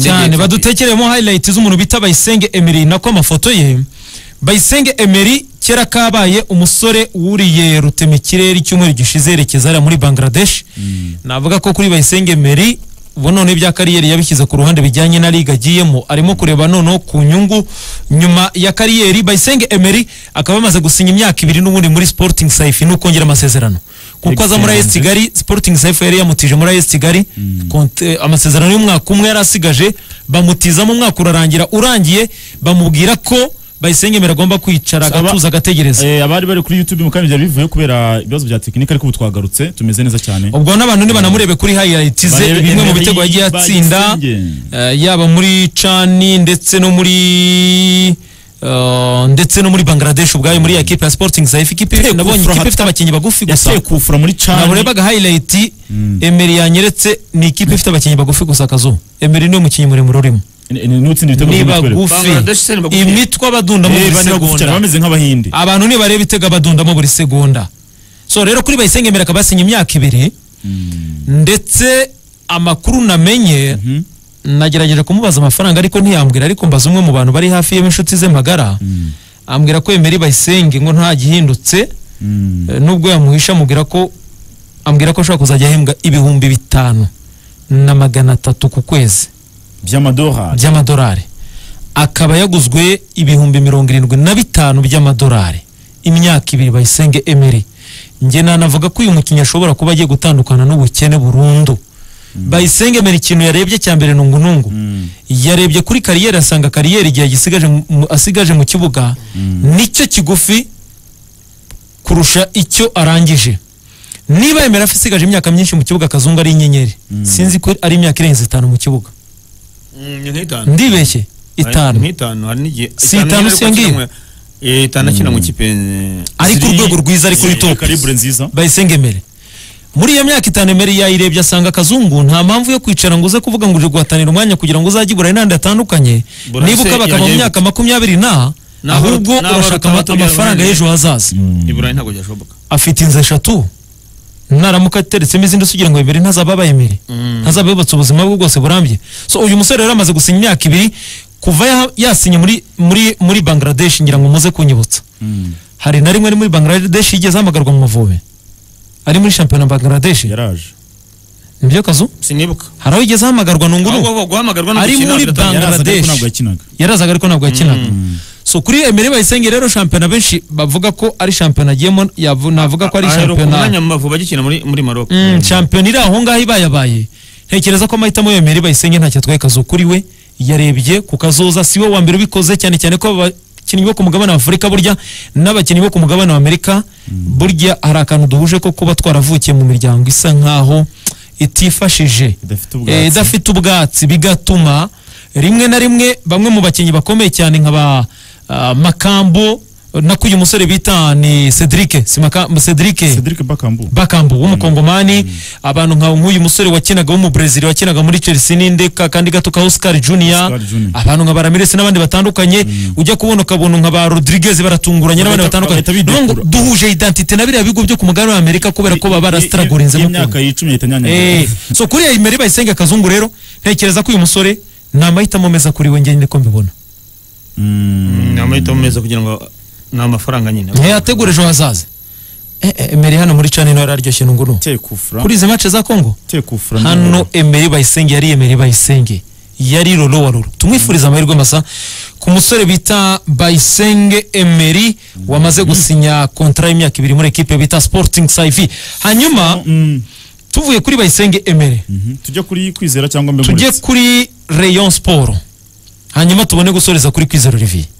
cyane badutekeremo highlights z'umuntu bita Bayisenge Emery nako amafoto ye. Bayisenge Emery kera kabaye umusore wuriye rutemikirere cyumweru gishize yerekeza muri Bangladesh. Navuga ko kuri Bayisenge Emery none bya kariyeri yabishyize ku ruhande bijyanye na liga agiyemo, arimo kureba none ku nyungu nyuma ya kariyeri. Bayisenge Emery akaba amaze gusinya imyaka 2 n'ubundi muri Sporting Saifi no kongera amasezerano kuko aza muri AS Kigali. Sporting Saifi yari yamutije muri AS Kigali amasezerano y'umwaka umwe yarasigaje, bamutiza mu mwaka urangiye bamubwira ko Bayisenge Emery agomba kwicara agatuza agategereza. Abari bari kuri YouTube mukanya byari bivuye kubera ibibazo bya tekinike ariko twagarutse tumeze neza cyane. Ubwo n'abantu ni banamurebe kuri highlights ze bimwe mu bitego yagiye atsinda yaba muri Chani ndetse no muri Bangladesh ubwayo muri equipe ya Sporting Saifi. Equipe nabonye equipe ifite abakinyi bagufi gusa kufura muri Chani. Naburebaga highlight Emery yanyeretse ni equipe ifite abakinyi bagufi gusa kazo. Emery ni umukinyi muremure urimo. Niba gufi imitwa badundamo buri segonda bameze nk'abahindi. Abantu ni bareba itega badundamo buri segonda. So rero kuri Bayisenge Emery akabasinya imyaka 2 ndetse amakuru namenye nagerageje kumubaza amafaranga ariko ntiyambwira, ariko mbaza umwe mu bantu bari hafi y'inshuti ze magara ambwira ko Emery Bayisenge ngo nta gihindutse nubwo yamuhisha ambwira ko ashaka kuzajya ahembwa 5,300 ku kwezi by'amadolari akaba yaguzwe 75,000 by'amadolari imyaka 2. Bayisenge Emery nge nanavuga ko uyu mukinnyi ashobora kuba agiye gutandukana n'ubukene burundu. Bayisenge Emery ikintu yarebye cyambere nungu yarebye kuri kariyeri asanga kariyeri igihe asigaje mu kibuga nicyo kigufi kurusha icyo arangije. Niba Emery afisigaje imyaka myinshi mu kibuga Kazungu ari inyenyeri, sinzi ko ari imyaka irenze 5 mu kibuga. Ndibeshye 5 hari n'igihe 5 sengi 5 akina mu kipe ari ku rwego rwiza ari kuri top calibre nziza. Bayisenge Emery muri iyo myaka 5 Emery yayirebye asanga Kazungu nta mpamvu yo kwicara ngo uze kuvuga ngo uje guhatanira umwanya kugira ngo uzajye ibura inande atandukanye. Nibuka bakaba mu myaka 20 ahubwo urashaka amafaranga y'ejo hazaza. Ibura ntago byashoboka. Afite inze 3 naramuka teretse izindi sugira ngo Emery ntazaba Emery ntazaba yubatse ubuzima bwe bwose burambye. So uyu musore rero amaze gusinya imyaka 2 kuva yasinye muri Bangladesh. Ngira ngo muze kunyibutsa hari na rimwe muri Bangladesh yigeze hamagarwa mu Mavubi ari muri championnat Bangladesh yaraje. Nibyo Kazu sinibuka haraho yigeze hamagarwa nunguru ari muri Bangladesh yarazaga ariko ntabwo yakinaga. So kuri Emery Bayisenge rero championnat benshi bavuga ko ari championnat agiyemo navuga ko ari championnat mu Mavubi agikina muri Maroc. Championnat iri aho ngaho ibayabaye. Ntekereza ko amahitamo ya Emery Bayisenge ntacyo atwaye Kazu kuri we yarebye ku kazoza siwe wa mbere ubikoze cyane ko abakinnyi bo ku mugabane wa Afurika burya n'abakinnyi bo ku mugabane wa Amerika burya hari akantu duhuje ko kuba twaravukiye mu miryango isa nkaho itifashije idafite ubwatsi bigatuma rimwe na rimwe bamwe mu bakinnyi bakomeye cyane nk'aba Makambo nako uyu musore bita ni Cedric Bakambu w'umukongomani. Abantu nka nk'uyu musore wakinaga wo mu Brazil wakinaga muri Chelsea n'indeka kandi gato ka Oscar Junior. Abantu nka Ramirez n'abandi batandukanye ujya kubona ukabona nka ba Rodriguez baratunguranye n'abandi batandukanye. Duhuje identity na biriya bigo byo ku mugabane wa Amerika kubera ko baba barastragorinze mu myaka 10 itanyanya. So kuri Emery Bayisenge Kazungu rero ntekereza ko uyu musore namahitamo meza kuri we ngende ko mbibona. Namahitamo meza kugira ngo n'amafaranga nyine yategura ejo hazaza. Emery hano muri Chani no yararyoshye nunguru kuri izi match za Congo hano Emery Bayisenge yari Emery Bayisenge yari Lolo wa Lolo. Tumwifuriza amahirwe masa ku musore bita Bayisenge Emery wamaze gusinya contrat y'imyaka 2 muri equipe bita Sporting Saifi. Hanyuma tuvuye kuri Bayisenge Emery tujye kuri Kwizera cyangwa tujye kuri Rayon Sport hanyuma tubone gusoreza kuri Kwizera Olivier.